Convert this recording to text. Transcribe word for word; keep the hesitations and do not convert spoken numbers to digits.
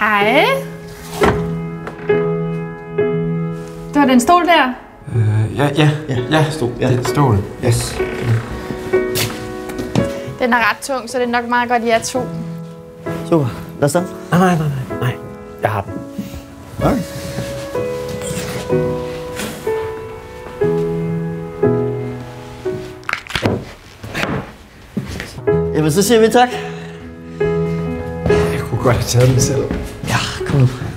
Hej. Det var den stol der? Øh, ja, ja, ja, ja, stol. Ja. Det stol. Yes. Den er ret tung, så det er nok meget godt, I er to. Super. Lad os den. Nej, nej, nej, nej, nej. Jeg har den. Okay. Jamen, så siger vi tak. Jeg kunne godt have taget den selv. Ja, kom nu.